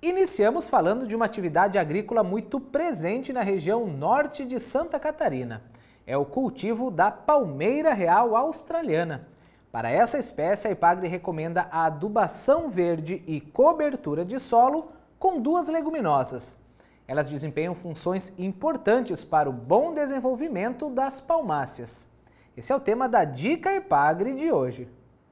Iniciamos falando de uma atividade agrícola muito presente na região norte de Santa Catarina. É o cultivo da palmeira real australiana. Para essa espécie, a Ipagre recomenda a adubação verde e cobertura de solo com duas leguminosas. Elas desempenham funções importantes para o bom desenvolvimento das palmáceas. Esse é o tema da Dica Ipagre de hoje.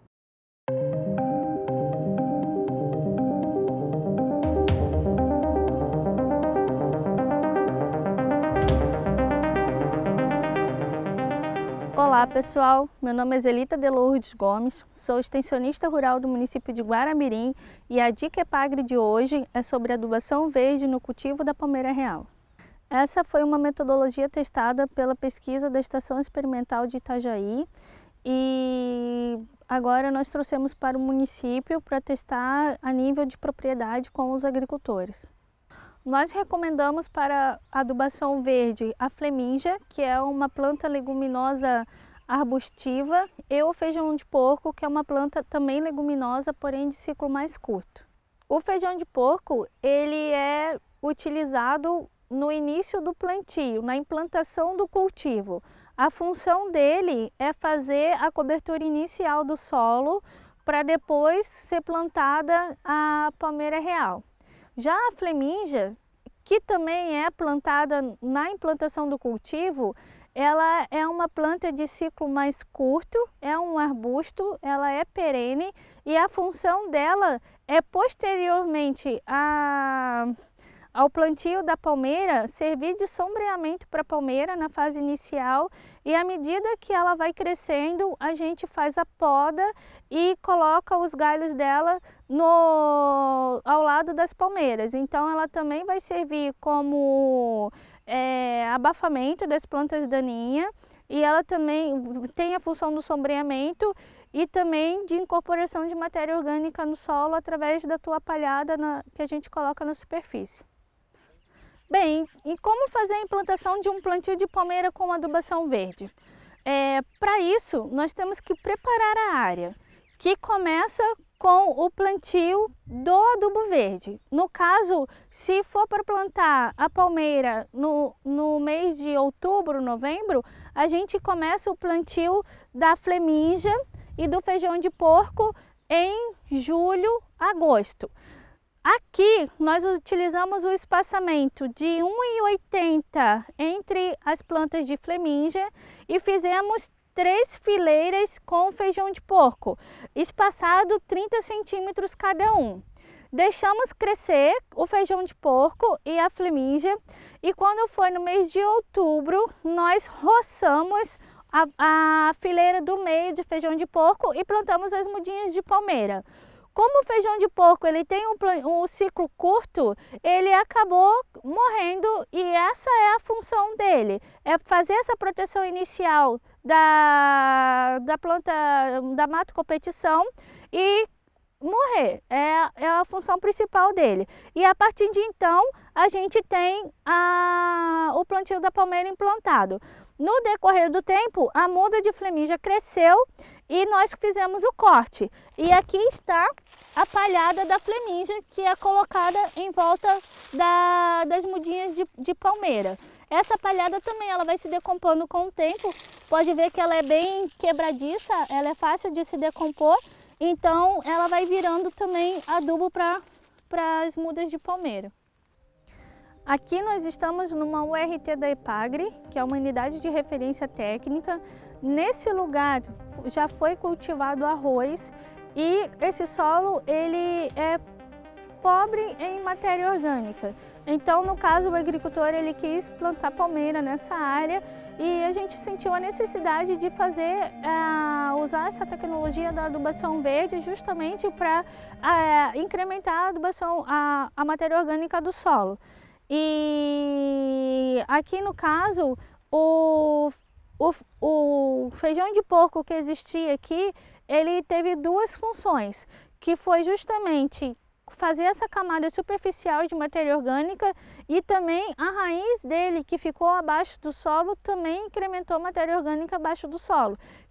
Olá pessoal, meu nome é Zelita de Lourdes Gomes, sou extensionista rural do município de Guaramirim e a Dica Ipagre de hoje é sobre adubação verde no cultivo da palmeira real. Essa foi uma metodologia testada pela pesquisa da Estação Experimental de Itajaí e agora nós trouxemos para o município para testar a nível de propriedade com os agricultores. Nós recomendamos para adubação verde a fleminja, que é uma planta leguminosa arbustiva, e o feijão de porco, que é uma planta também leguminosa, porém de ciclo mais curto. O feijão de porco, ele é utilizado no início do plantio, na implantação do cultivo. A função dele é fazer a cobertura inicial do solo para depois ser plantada a palmeira real. Já a fleminja, que também é plantada na implantação do cultivo, ela é uma planta de ciclo mais curto, é um arbusto, ela é perene e a função dela é posteriormente ao plantio da palmeira servir de sombreamento para a palmeira na fase inicial e à medida que ela vai crescendo a gente faz a poda e coloca os galhos dela ao lado das palmeiras. Então ela também vai servir como abafamento das plantas daninhas e ela também tem a função do sombreamento e também de incorporação de matéria orgânica no solo através da tua palhada que a gente coloca na superfície. Bem, e como fazer a implantação de um plantio de palmeira com adubação verde? Para isso, nós temos que preparar a área, que começa com o plantio do adubo verde. No caso, se for para plantar a palmeira no mês de outubro, novembro, a gente começa o plantio da fleminja e do feijão de porco em julho, agosto. Aqui nós utilizamos o espaçamento de 1,80 entre as plantas de fleminja e fizemos 3 fileiras com feijão de porco, espaçado 30 centímetros cada um. Deixamos crescer o feijão de porco e a fleminja e quando foi no mês de outubro nós roçamos a fileira do meio de feijão de porco e plantamos as mudinhas de palmeira. Como o feijão de porco ele tem um ciclo curto, ele acabou morrendo e essa é a função dele, é fazer essa proteção inicial da planta da mato competição e morrer, é a função principal dele. E a partir de então a gente tem o plantio da palmeira implantado. No decorrer do tempo, a muda de fleminja cresceu e nós fizemos o corte. E aqui está a palhada da fleminja que é colocada em volta das mudinhas de palmeira. Essa palhada também ela vai se decompondo com o tempo. Pode ver que ela é bem quebradiça, ela é fácil de se decompor. Então ela vai virando também adubo para as mudas de palmeira. Aqui nós estamos numa URT da Ipagre, que é uma unidade de referência técnica. Nesse lugar já foi cultivado arroz e esse solo ele é pobre em matéria orgânica. Então, no caso, o agricultor ele quis plantar palmeira nessa área e a gente sentiu a necessidade de usar essa tecnologia da adubação verde justamente para incrementar a adubação, a matéria orgânica do solo. E aqui no caso, o feijão de porco que existia aqui, ele teve duas funções, que foi justamente fazer essa camada superficial de matéria orgânica e também a raiz dele, que ficou abaixo do solo, também incrementou a matéria orgânica abaixo do solo,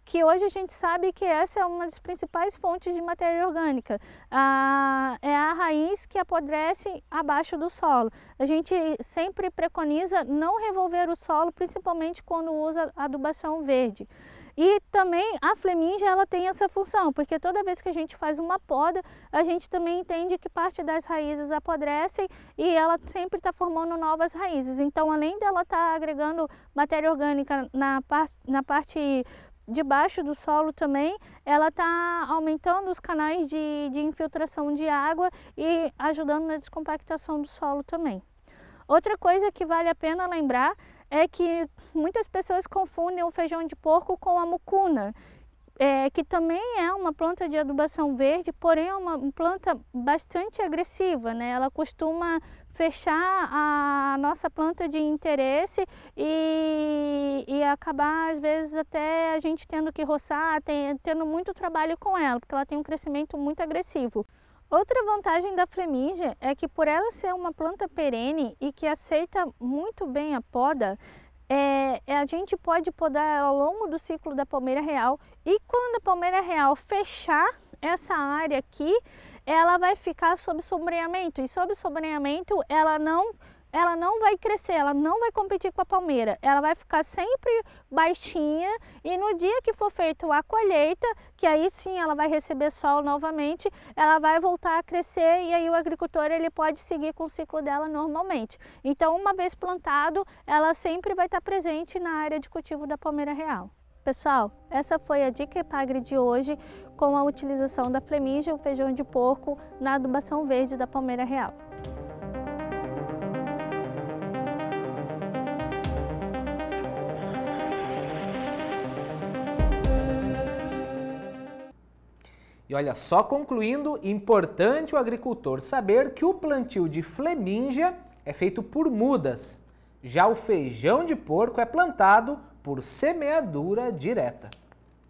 que hoje a gente sabe que essa é uma das principais fontes de matéria orgânica. É a raiz que apodrece abaixo do solo. A gente sempre preconiza não revolver o solo, principalmente quando usa adubação verde. E também a flemíngia, ela tem essa função, porque toda vez que a gente faz uma poda, a gente também entende que parte das raízes apodrecem e ela sempre está formando novas raízes. Então, além dela estar agregando matéria orgânica na parte de baixo do solo também, ela está aumentando os canais de infiltração de água e ajudando na descompactação do solo também. Outra coisa que vale a pena lembrar é que muitas pessoas confundem o feijão de porco com a mucuna, que também é uma planta de adubação verde, porém é uma planta bastante agressiva, né? Ela costuma fechar a nossa planta de interesse e acabar, às vezes, até a gente tendo que roçar, tendo muito trabalho com ela, porque ela tem um crescimento muito agressivo. Outra vantagem da flemíngia é que, por ela ser uma planta perene e que aceita muito bem a poda, a gente pode podar ela ao longo do ciclo da palmeira real, e quando a palmeira real fechar essa área aqui, ela vai ficar sob sombreamento, e sob sombreamento ela não vai crescer, ela não vai competir com a palmeira, ela vai ficar sempre baixinha, e no dia que for feita a colheita, que aí sim ela vai receber sol novamente, ela vai voltar a crescer e aí o agricultor ele pode seguir com o ciclo dela normalmente. Então, uma vez plantado, ela sempre vai estar presente na área de cultivo da palmeira real. Pessoal, essa foi a dica Epagre de hoje com a utilização da flemíngia, o feijão de porco, na adubação verde da palmeira real. E olha, só concluindo, importante o agricultor saber que o plantio de flemíngia é feito por mudas. Já o feijão de porco é plantado por semeadura direta.